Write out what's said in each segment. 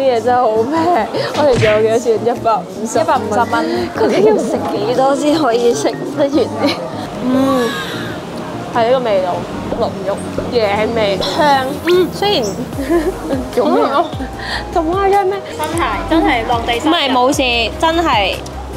嘢真係好平，我哋仲有幾多錢？150蚊。究竟要食幾多先可以食得完啲？係呢個味道，綠肉野味香。雖然做咩啊？咁誇張咩？ 真係落地生。 唔係冇事，真係。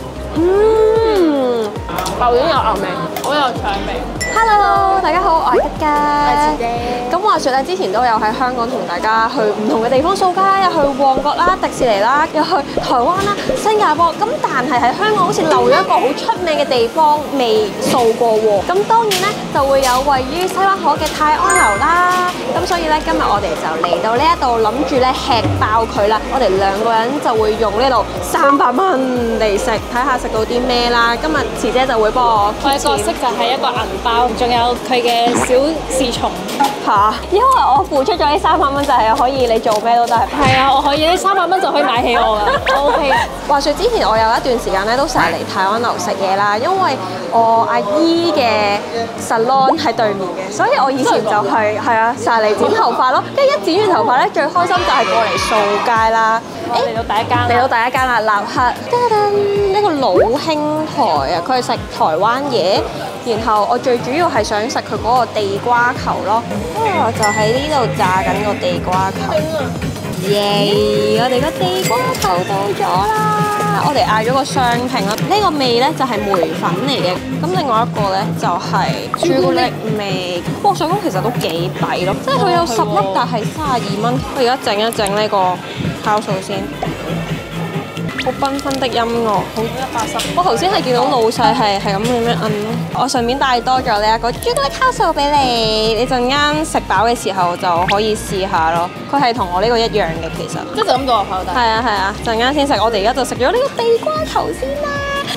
牛丸有牛味， 好有腸味。 Hello， 大家好，我係吉吉。 係姐。 咁話說咧，之前都有喺香港同大家去唔同嘅地方掃街啦，又去旺角啦、迪士尼啦，又去台灣啦、新加坡。咁但係喺香港好似漏咗一個好出名嘅地方未掃過喎。咁當然咧就會有位於西灣河嘅泰安樓啦。咁所以咧今日我哋就嚟到呢一度，諗住咧吃爆佢啦。我哋2個人就會用呢度300蚊嚟食，睇下食到啲咩啦。今日慈姐就會幫我。 我嘅角色就係一個銀包，仲有佢嘅小侍從。 嚇！因為我付出咗呢300蚊，就係可以你做咩都得。 係啊，我可以呢300蚊就可以買起我啦。OK。 話說之前我有一段時間咧都成日嚟泰安樓食嘢啦，因為我阿姨嘅 salon 喺對面嘅，所以我以前就係成日嚟剪頭髮咯。跟住一剪完頭髮咧，最開心就係過嚟掃街啦。 嚟到第一間。 嚟到第一間啦，立克呢個老兄台啊，佢係食台灣嘢。然後我最主要係想食佢嗰個地瓜球咯，我就喺呢度炸緊個地瓜球。耶！我哋個地瓜球到咗啦，我哋嗌咗個雙拼啦。呢個味咧就係梅粉嚟嘅，咁另外一個咧就係朱古力味。我想講其實都幾抵咯，即係佢有10粒，但係32蚊。我而家整一整呢個酵素先。好繽紛的音樂，好180。我頭先係見到老細係咁樣摁咯。我順便帶多咗呢一個朱古力酵素俾你，你陣間食飽嘅時候就可以試下咯。佢係同我呢個一樣嘅，其實。 即係就咁個口底。 係啊，陣間先食。我哋而家就食咗呢個地瓜球先啦。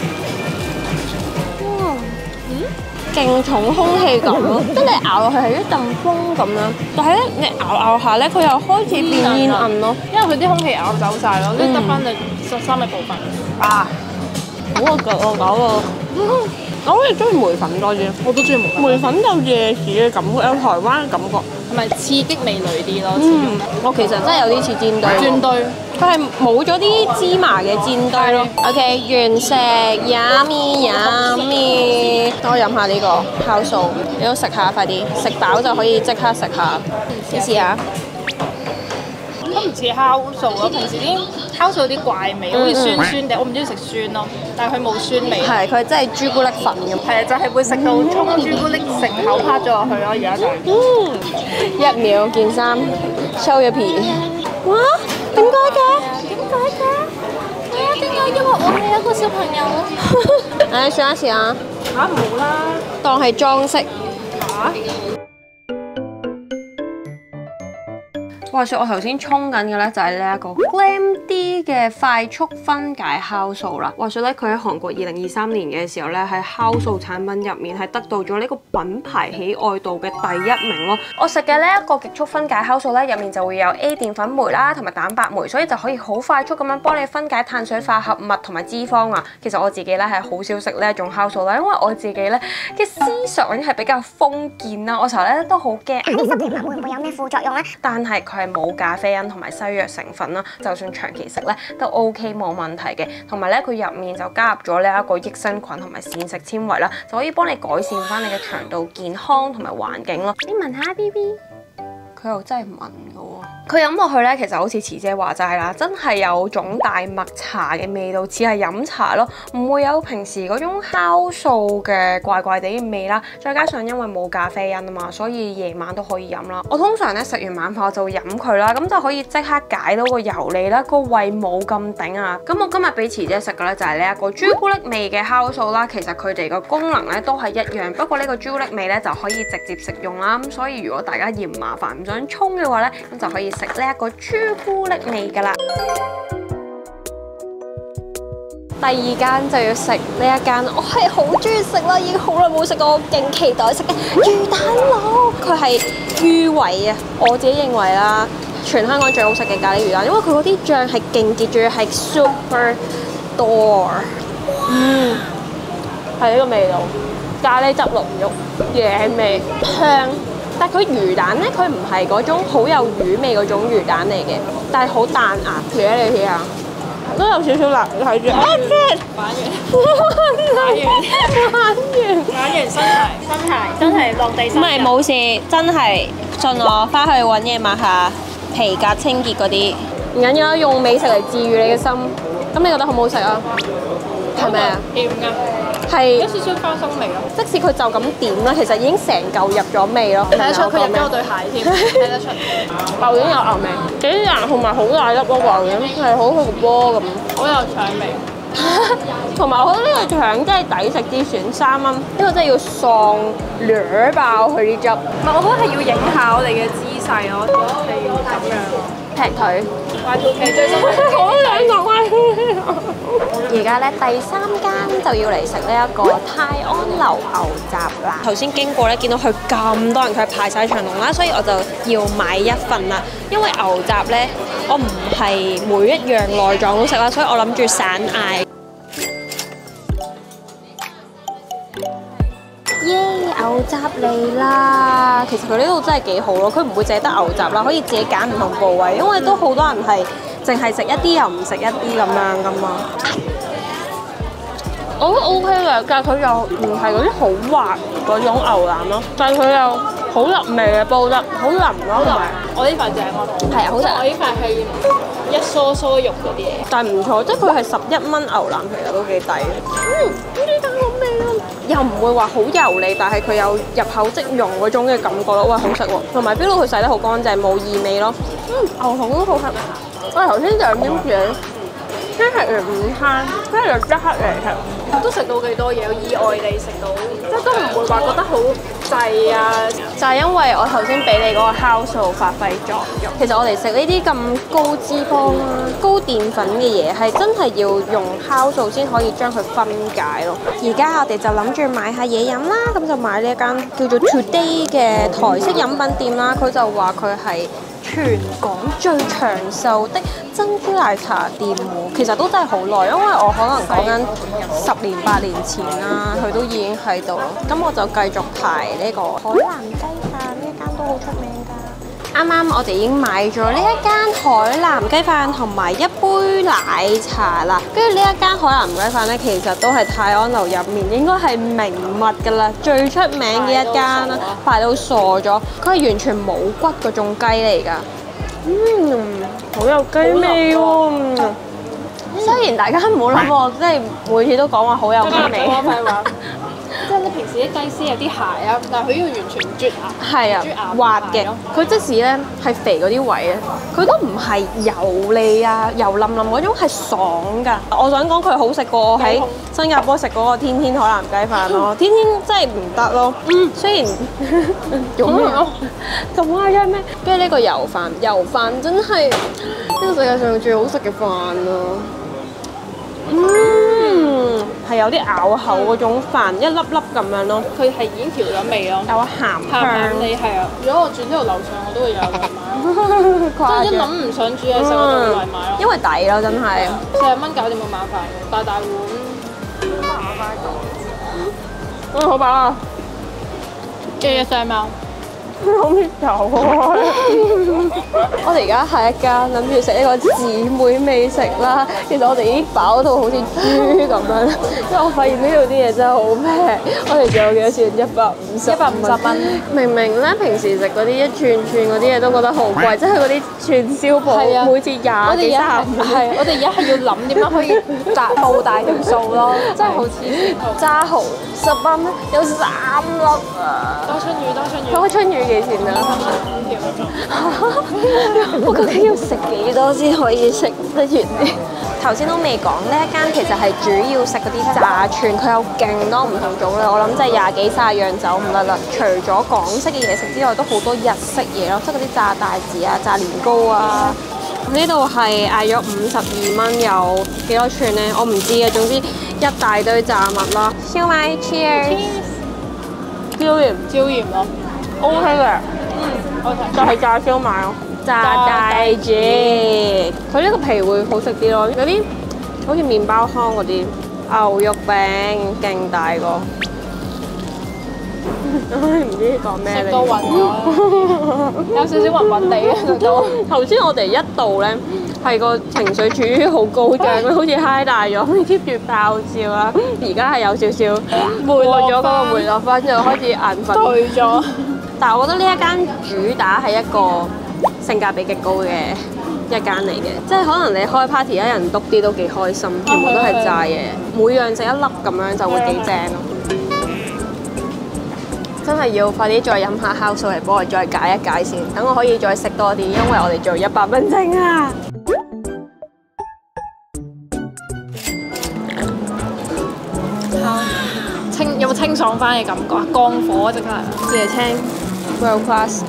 勁重空氣感咯，即係你咬落去係一陣風咁樣，但係咧你咬下咧，佢又開始變煙韌咯， 因為佢啲空氣咬走晒咯，跟住得翻你實心嘅部分。 啊！好個腳啊，搞到我好似中意梅粉多啲， 我都中意梅粉。 梅粉有椰子嘅感覺，有台灣嘅感覺， 係咪刺激味蕾啲咯？ 我其實真係有啲似煎堆。 煎堆。 佢係冇咗啲芝麻嘅煎堆咯。OK， 完食 ，yummy。等我飲下呢個酵素，你都食下，快啲食飽就可以即刻食下。試試下。 都唔似酵素咯，平時啲酵素有啲怪味，好似酸酸地，我唔中意食酸咯，但係佢冇酸味。 係，佢真係朱古力粉咁。 係啊，就係會食到沖朱古力成口趴咗落去咯，而家就。 1秒件衫收咗皮。哇！點解嘅？ 點解？因為我係一個小朋友咯。 誒，試一試啊！ 嚇唔好啦， 當係裝飾。 嚇！ 話說我頭先沖緊嘅咧就係呢一個 GlamD 嘅快速分解酵素啦。話說咧佢喺韓國2023年嘅時候咧喺酵素產品入面係得到咗呢個品牌喜愛度嘅第1名咯。我食嘅呢一個極速分解酵素咧入面就會有 A 澱粉酶啦同埋蛋白酶，所以就可以好快速咁樣幫你分解碳水化合物同埋脂肪啊。其實我自己咧係好少食呢一種酵素啦，因為我自己咧嘅思想係比較封建啦，我成日咧都好驚呢10年會唔會有咩副作用咧？但係佢係冇咖啡因同埋西藥成分啦，就算長期食咧都 OK 冇問題嘅。同埋咧佢入面就加入咗呢一個益生菌同埋膳食纖維啦，就可以幫你改善翻你嘅腸道健康同埋環境咯。你聞下 BB， 佢又真係聞嘅喎。佢飲落去咧，其實好似慈姐話齋啦，真係有種大麥茶嘅味道，似係飲茶咯，唔會有平時嗰種酵素嘅怪怪地嘅味啦。再加上因為冇咖啡因啊嘛，所以夜晚都可以飲啦。我通常咧食完晚飯我就會飲佢啦，咁就可以即刻解到個油膩啦，個胃冇咁頂啊。咁我今日俾慈姐食嘅咧就係呢一個朱古力味嘅酵素啦。其實佢哋個功能咧都係一樣，不過呢個朱古力味咧就可以直接食用啦。咁所以如果大家嫌麻煩唔想沖嘅話咧，咁就可以食呢一個朱古力味噶啦。第2間就要食呢一間，我係好中意食啦，已經好耐冇食過，我勁期待食嘅魚蛋佬。佢係魚位啊，我自己認為啦，全香港最好食嘅咖喱魚蛋，因為佢嗰啲醬係勁結，仲要係 super 多。係呢個味道，咖喱汁濃郁，野味香。 但係佢魚蛋咧，佢唔係嗰種好有魚味嗰種魚蛋嚟嘅，但係好彈牙嘅，你睇下，都有少少辣，睇住。 玩完， 玩完， 真係落地生唔係冇事，真係信我，翻去揾嘢抹下皮革清潔嗰啲，唔緊要啦，用美食嚟治愈你嘅心。咁你覺得好唔好食啊？係咪啊？ 甜㗎， 係有少少花生味咯。 即使佢就咁點啦，其實已經成嚿入咗味咯。 睇得出佢入咗我對鞋添，睇得出。 牛丸有牛味，幾硬同埋好大粒咯，牛丸係好好個波咁， 好有腸味。 同埋我覺得呢個腸真係抵食啲，選3蚊，呢個真係要喪掠爆佢啲汁。 唔係，我覺得係要影下我哋嘅姿勢咯，係要咁樣劈腿。 Y2K 最新好想講 Y2K。而家咧第3間就要嚟食呢一個泰安樓牛雜啦。頭先經過咧，見到佢咁多人，佢係排晒長龍啦，所以我就要買一份啦。因為牛雜咧，我唔係每一樣內臟都食啦，所以我諗住散嗌。耶！牛雜嚟啦！其實佢呢度真係幾好咯，佢唔會淨係得牛雜啦，可以自己揀唔同部位，因為都好多人係淨係食一啲又唔食一啲咁樣噶嘛。我覺得 OK 嘅，但係佢又唔係嗰啲好滑嗰種牛腩咯，但係佢又好入味嘅，煲得好腍咯，同埋我呢塊正喎。 係啊，好食。 我呢塊係一梳梳肉嗰啲嘢。 但係唔錯，即係佢係11蚊牛腩，其實都幾抵。呢間好味啊！又唔會話好油膩，但係佢有入口即溶嗰種嘅感覺咯，哇好食喎！同埋標到佢洗得好乾淨，冇異味咯。牛肚都好食。我頭先2點幾，即係食完午餐，跟住就即刻嚟食。 都食到幾多嘢，意外地食到，即係都唔會話覺得好滯啊！ 就係因為我頭先俾你嗰個酵素發揮作用。其實我哋食呢啲咁高脂肪啦、高澱粉嘅嘢，係真係要用酵素先可以將佢分解咯。而家我哋就諗住買下嘢飲啦，咁就買呢一間叫做 Today 嘅台式飲品店啦。佢就話佢係全港最長壽的珍珠奶茶店喎，其實都真係好耐，因為我可能講緊10年8年前啦，佢都已經喺度。咁我就繼續排呢個海南雞飯，呢一間都好出名㗎。啱啱我哋已經買咗呢一間海南雞飯同埋一杯奶茶啦。跟住呢一間海南雞飯呢，其實都係泰安樓入面應該係名物㗎啦，最出名嘅一間啦，排到傻咗。佢係完全冇骨嗰種雞嚟㗎。好有雞味喎！雖然大家唔好諗我，即係每次都講話好有雞味。 即係你平時啲雞絲有啲鞋啊，但係佢呢個完全唔啜牙。 係啊，滑嘅。佢即使咧係肥嗰啲位咧，佢都唔係油膩啊、油冧冧嗰種，係爽㗎。我想講佢好食過我喺新加坡食嗰個天天海南雞飯咯，天天真係唔得咯。雖然做咩咯？咁誇張咩？跟住呢個油飯真係呢個世界上最好食嘅飯咯。係有啲咬口嗰種飯，一粒粒咁樣咯。 佢係已經調咗味咯， 有鹹香。 你係啊！如果我住呢度樓上，我都會有嚟買咯。即係一諗唔想煮嘢食，我就會嚟買咯。 因為抵咯，真係。 40蚊搞掂冇晚飯，大碗。 好飽啊！ 嘅嘢上貓。 好面頭啊！我哋而家係一間諗住食呢個姊妹美食啦。其實我哋已經飽到好似豬咁樣，因為我發現呢度啲嘢真係好平。我哋仲有幾多錢？150蚊。明明咧平時食嗰啲一串嗰啲嘢都覺得好貴，即係嗰啲串燒鋪，每次20幾35。 係，我哋而家係要諗點樣可以報大條數咯，真係好黐線。 炸蠔10蚊，有3粒啊！ 多春魚。 嗰個春魚幾錢啊？我究竟要食幾多先可以食得完呢？頭先都未講，呢一間其實係主要食嗰啲炸串，佢有勁多唔同種類，我諗真係20幾30樣走唔得啦。除咗港式嘅嘢食之外，都好多日式嘢咯，即係嗰啲炸大字啊、炸年糕啊。呢度係嗌咗52蚊，有幾多串呢？我唔知啊，總之一大堆炸物啦。燒賣 cheers， 椒鹽咯。OK 嘅，就係炸燒賣咯，炸大隻。佢呢個皮會好食啲咯，有啲好似麵包糠嗰啲牛肉餅，勁大個。 唔知講咩食到暈咗，有少少暈暈地嘅食到。 頭先我哋一度咧係個情緒處於好高漲，好似 high 大咗，keep 住爆笑啦。而家係有少少過咗嗰個回落翻，就開始眼瞓。 退咗。 但係我覺得呢一間主打係一個性價比極高嘅一間嚟嘅，即係可能你開 party 一人篤啲都幾開心，全部都係炸嘢，每樣食一粒咁樣就會幾正咯。真係要快啲再飲下酵素嚟幫我再解一解先，等我可以再食多啲，因為我哋做100蚊蒸啊！ 有冇清爽翻嘅感覺啊？降火即刻。 椰青 World Class。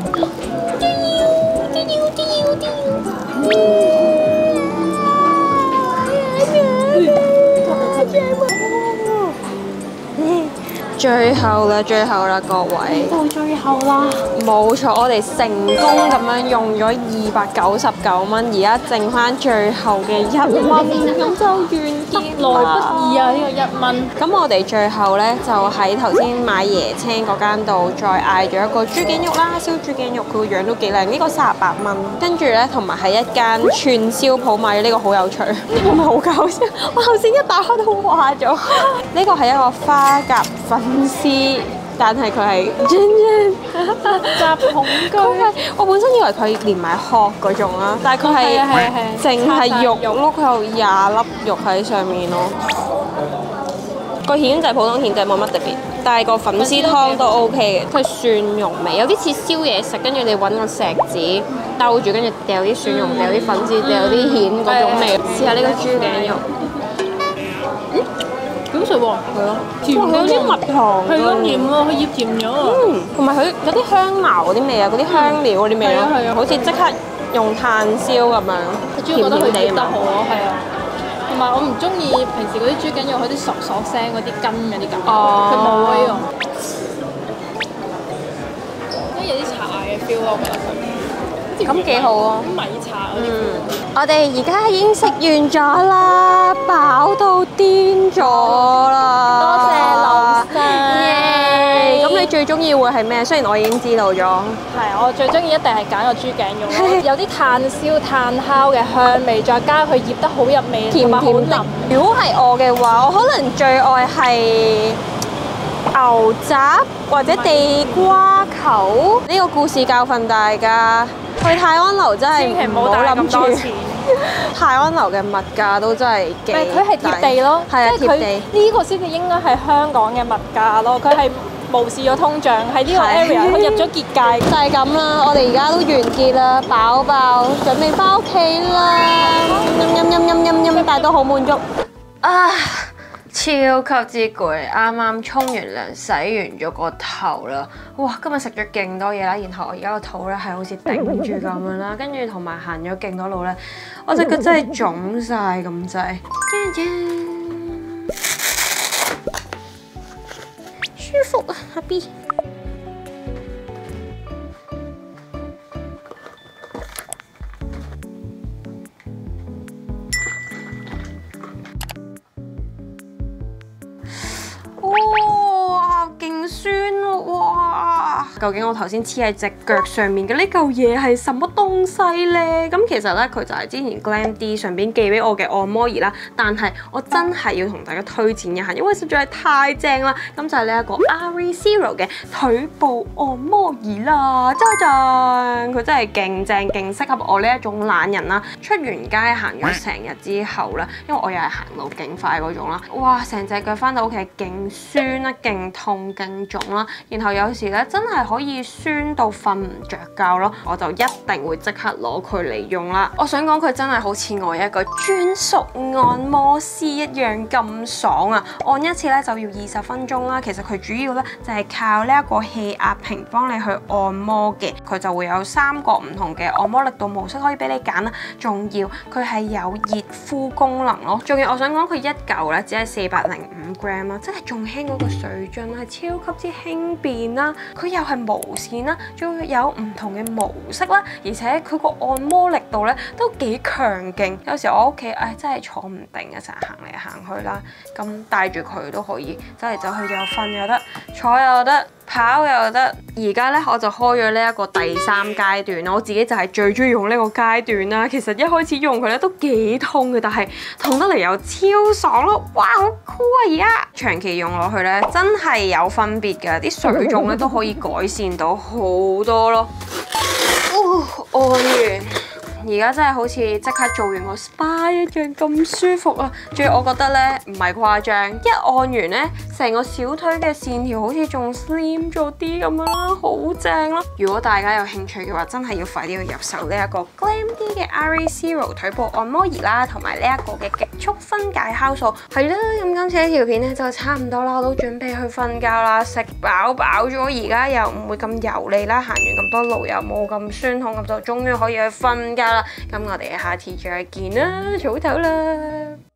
最後啦，各位！ 到最後啦！ 冇錯，我哋成功咁樣用咗299蚊，而家剩翻最後嘅1蚊，咁就完結啦！ 得來不易啊！呢個1蚊。 咁我哋最後咧就喺頭先買椰青嗰間度，再嗌咗一個豬頸肉啦，燒豬頸肉，佢個樣都幾靚，呢個38蚊。跟住咧，同埋喺一間串燒鋪買咗呢個好有趣，係咪好搞笑？我頭先一打開都話咗，呢個係一個花甲粉絲，但係佢係夾恐懼。 我本身以為佢連埋殼嗰種啦，但係佢係淨係肉咯，佢有20粒肉喺上面咯。個蜆就係普通蜆仔，冇乜特別，但係個粉絲湯都 OK 嘅。佢蒜蓉味，有啲似燒嘢食，跟住你揾個錫紙兜住，跟住掉啲蒜蓉、掉啲粉絲、掉啲蜆嗰種味。試下呢個豬頸肉。 幾好食喎，係咯，甜佢有啲蜜糖， 係咯，甜喎，佢醃甜咗啊。 同埋佢有啲香茅嗰啲味啊，嗰啲香料嗰啲味咯， 係啊， 好似即刻用炭燒咁樣， 主要覺得佢醃得好咯，係啊。同埋我唔中意平時嗰啲豬頸肉，佢啲索聲嗰啲筋嗰啲感覺，佢冇呢個，即係有啲茶嘅 feel 咯，我覺得佢。 咁幾好啊！ 米茶嗰啲。 我哋而家已經食完咗啦，飽到癲咗啦！ 多謝老細。 咁你最中意會係咩？雖然我已經知道咗。 係，我最中意一定係揀個豬頸肉咯，有啲炭燒炭烤嘅香味，再加佢醃得好入味， 甜同埋好甜的腍。 如果係我嘅話，我可能最愛係牛雜或者地瓜球。呢個故事教訓大家，去泰安樓真係千祈唔好帶咁多錢。 泰安樓嘅物價都真係幾， 佢係貼地咯， 係啊， 即係佢貼地。 呢個先至應該係香港嘅物價咯，佢係無視咗通脹，喺呢個 area 佢入咗結界。 就係咁啦，我哋而家都完結啦，飽爆，準備翻屋企啦，陰，但係都好滿足。啊！超級之攰，啱啱沖完涼，洗完咗個頭啦。哇！今日食咗勁多嘢啦，然後我而家個肚咧係好似頂住咁樣啦，跟住同埋行咗勁多路咧，我隻腳真係腫晒咁滯。舒服啊，阿 B。哇，勁酸喎！哇，究竟我頭先黐喺隻腳上面嘅呢嚿嘢係什麼東西呢？咁其實呢，佢就係之前 Glam D 上邊寄俾我嘅按摩儀啦。但係我真係要同大家推薦一下，因為實在係太正啦！咁就係呢一個 ReZero 嘅腿部按摩儀啦，佢真係勁正，勁適合我呢一種懶人啦。出完街行咗成日之後咧，因為我又係行路勁快嗰種啦，哇！成隻腳翻到屋企勁酸啦，勁痛勁腫啦，然後有時咧真係可以酸到瞓唔着覺咯，我就一定會即刻攞佢嚟用啦。我想講佢真係好似我一個專屬按摩師一樣咁爽啊！按一次咧就要20分鐘啦。其實佢主要咧就係靠呢一個氣壓屏幫你去按摩嘅，佢就會有3個唔同嘅按摩力度模式可以俾你揀啦。仲要佢係有熱敷功能咯，仲要我想講佢一嚿咧只係405 gram 啦，即係仲輕嗰個水樽啦，係超級之輕便啦。佢又係無線啦，仲有唔同嘅模式啦，而且佢個按摩力度咧都幾強勁。有時我屋企真係坐唔定啊，成日行嚟行去啦，咁帶住佢都可以走嚟走去，又瞓又得，坐又得， 跑又得。而家咧我就開咗呢一個第3階段，我自己就係最中意用呢個階段啦。其實一開始用佢咧都幾痛嘅，但係痛得嚟又超爽咯！哇，好酷啊！而家長期用落去咧，真係有分別㗎，啲水腫咧都可以改善到好多咯。按完。而家真係好似即刻做完個 SPA 一樣咁舒服啊！仲要我覺得咧唔係誇張，一按完咧成個小腿嘅線條好似仲 slim 咗啲咁樣啦，好正咯！如果大家有興趣嘅話，真係要快啲去入手呢一個 Glam-D 嘅 RA Zero 腿部按摩儀啦，同埋呢一個嘅極速分解酵素。係啦，咁今次呢條片咧就差唔多啦，我都準備去瞓覺啦，食飽咗，而家又唔會咁油膩啦，行完咁多路又冇咁酸痛，咁就終於可以去瞓覺啦。咁我哋下次再見啦，早唞啦〜